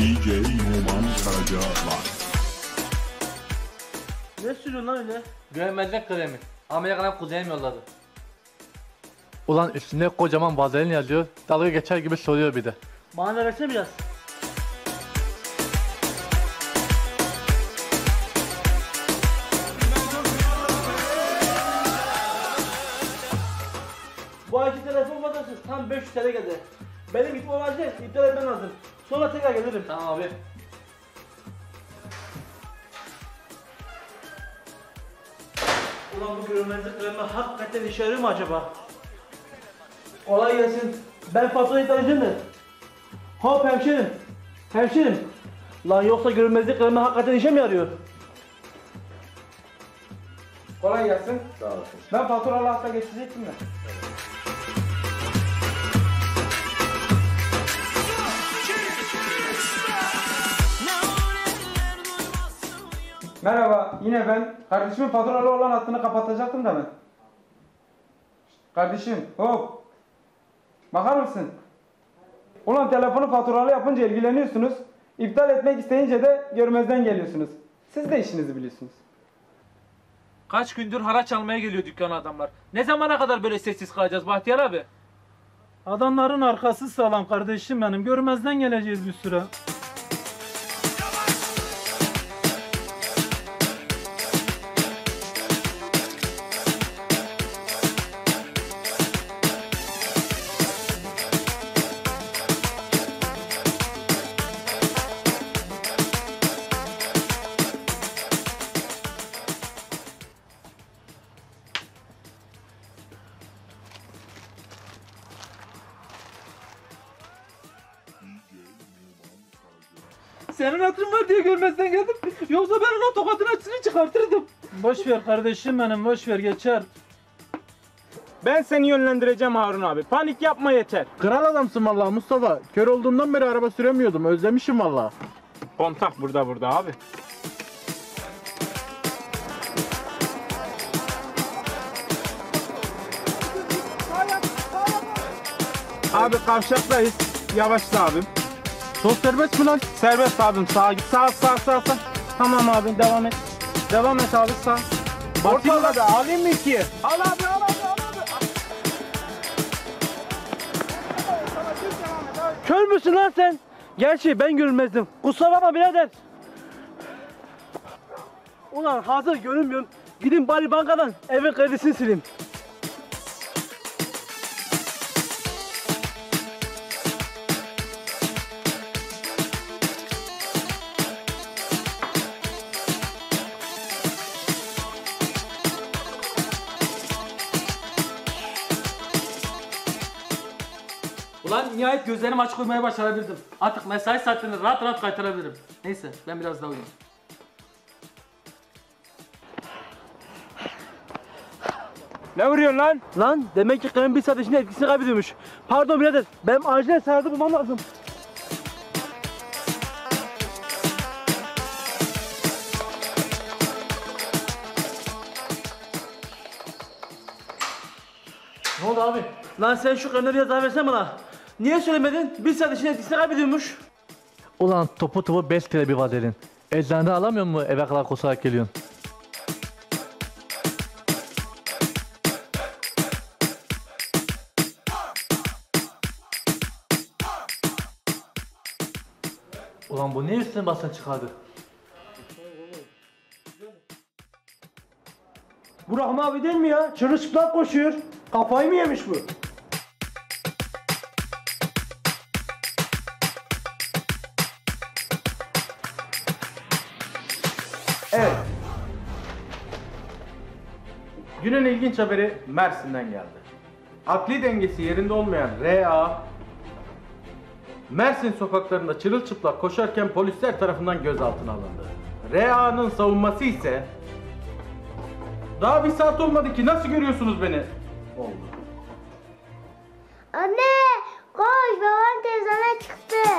DJ Numan Karaca Live. Ne sürüyorsun lan öyle? Görmezlik kremi. Amerika'dan kuzenim yolladı. Ulan üstünde kocaman vazelin yazıyor. Dalga geçer gibi soruyor bir de. Bana da versene biraz. Bu ayki telefon faturası tam 500 TL geldi. Benim gitmem acil, iptal etmem lazım. Sonra tekrar gelirim. Tamam abi. Ulan bu görünmezlik kremi hakikaten işe yarıyor mu acaba? Kolay gelsin. Ben faturayı iptal edeceğim de. Hop hemşerim. Hemşerim. Lan yoksa görünmezlik kremi hakikaten işe mi yarıyor? Kolay gelsin. Sağ olasın. Ben faturalı hafta geçecektim de. Merhaba, yine ben. Kardeşimin faturalı olan hattını kapatacaktım da ben. Kardeşim, hop. Bakar mısın? Ulan telefonu faturalı yapınca ilgileniyorsunuz. İptal etmek isteyince de görmezden geliyorsunuz. Siz de işinizi biliyorsunuz. Kaç gündür haraç almaya geliyor dükkana adamlar. Ne zamana kadar böyle sessiz kalacağız Bahtiyar abi? Adamların arkası sağlam kardeşim benim. Görmezden geleceğiz bir süre. Senin hatırın var diye görmezden geldim. Yoksa ben ona tokatın açısını çıkartırdım. Boş ver kardeşim benim, boş ver, geçer. Ben seni yönlendireceğim Harun abi. Panik yapma yeter. Kral adamsın vallahi Mustafa. Kör olduğumdan beri araba süremiyordum. Özlemişim vallahi. Kontak burada abi. Abi kavşaktayız. Yavaşla abim. Sol serbest mi lan? Serbest abim, sağa git. Sağ. Tamam abi, devam et. Devam et abi, sağ. Ortada da alayım mı ikiye? Al abi. Kör müsün lan sen? Gerçi ben görünmezdim. Kusura bakma birader. Ulan hazır görünmüyorum. Gidin bari bankadan evin kredisini sileyim. Ulan nihayet gözlerimi açık uyumaya başarabildim. Artık mesai saatlerini rahat rahat kaytarabilirim. Neyse ben biraz daha uyuyayım. Ne vuruyorsun lan? Lan demek ki krem bir saat içinde etkisini kaybediyormuş. Pardon birader, benim acilen sağda bulmam lazım. Ne oldu abi? Lan sen şu kremleri biraz daha versene bana. Niye söylemedin? Bir saat içinde etkisini kaybediyormuş. Ulan topu 5 TL bir vazelin. Eczanede alamıyor mu eve kadar koşarak geliyorsun? Ulan bu ne üstüne basın çıkardı? Bu Rahmi abi değil mi ya? Çırılçıplak koşuyor. Kafayı mı yemiş bu? Evet. Günün ilginç haberi Mersin'den geldi. Akli dengesi yerinde olmayan R.A. Mersin sokaklarında çırılçıplak koşarken polisler tarafından gözaltına alındı. R.A.'nın savunması ise daha bir saat olmadı ki nasıl görüyorsunuz beni? Oldu. Anne, koş, babam televizyona çıktı.